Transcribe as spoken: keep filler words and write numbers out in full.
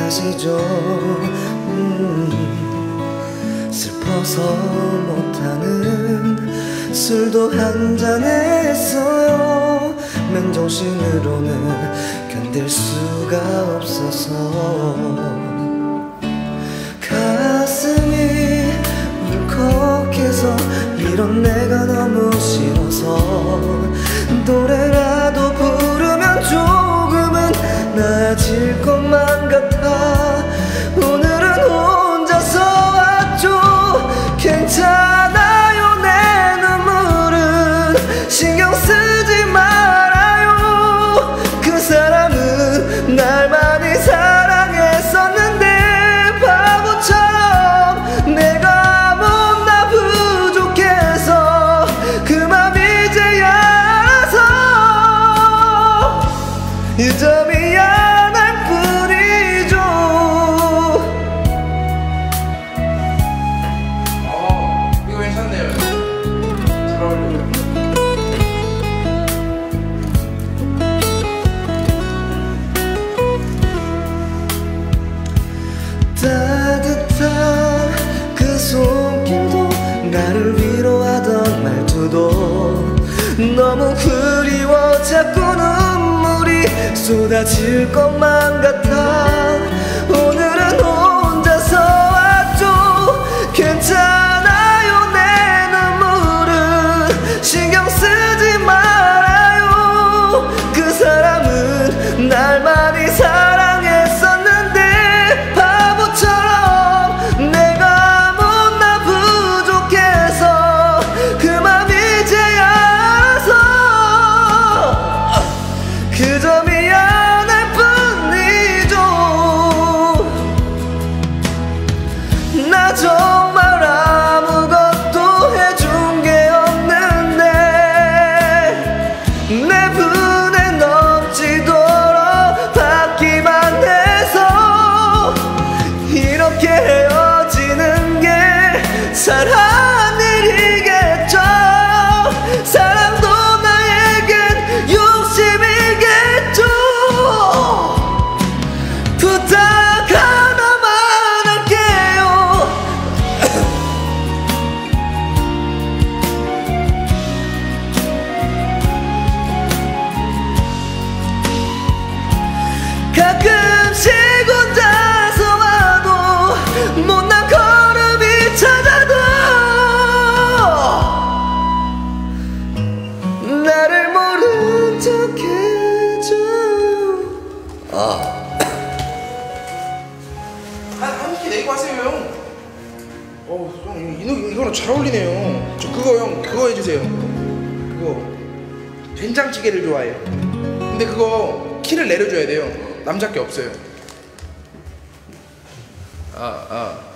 가시죠. 음, 슬퍼서 못하는 술도 한잔 했어요. 맨정신으로는 견딜 수가 없어서 가슴이 울컥해서 이런 내가 너무 싫어서 노래라도 부르면 조금은 나아질 것만 같아. 오늘은 혼자서 왔죠. 괜찮아요. 내 눈물은 신경 쓰지 말아요. 그 사람은 날 많이 사랑했었는데 바보처럼 내가 못나 부족해서 그 맘 이제야 알아서 이 점이 안할 뿐이죠. 어, 이거 괜찮네요. 잘 어울려요. 따뜻한 그 손길도 나를 위로하던 말투도 너무 그리워 자꾸 눈물이 쏟아질 것만 같아. 오늘은 혼자서 왔죠. 괜찮아요. 내 눈물은 신경 쓰지 말아요. 그 사람은 날 많이 사랑했었는데 바보처럼 내가 못나 부족해서 그 맘 이제야 알아서 그 점이 안할 뿐이죠. 나 정말 아무것도 해준 게 없는데 내 분에 넘치도록 받기만 해서 이렇게 헤어지는 게 사람 일이겠죠. 사랑도 나에겐 욕심이겠죠. 부탁 하나만 할게요. 가끔씩 혼자서 와도 못난 걸음이 찾아도 나를 모른 척 해줘요. 아. 한, 한 끼 내고 하세요, 형. 어우, 형, 이, 이, 이거랑 잘 어울리네요. 저 그거, 형, 그거 해주세요. 그거. 된장찌개를 좋아해요. 근데 그거 키를 내려줘야 돼요. 남자께 없어요. 아, 아.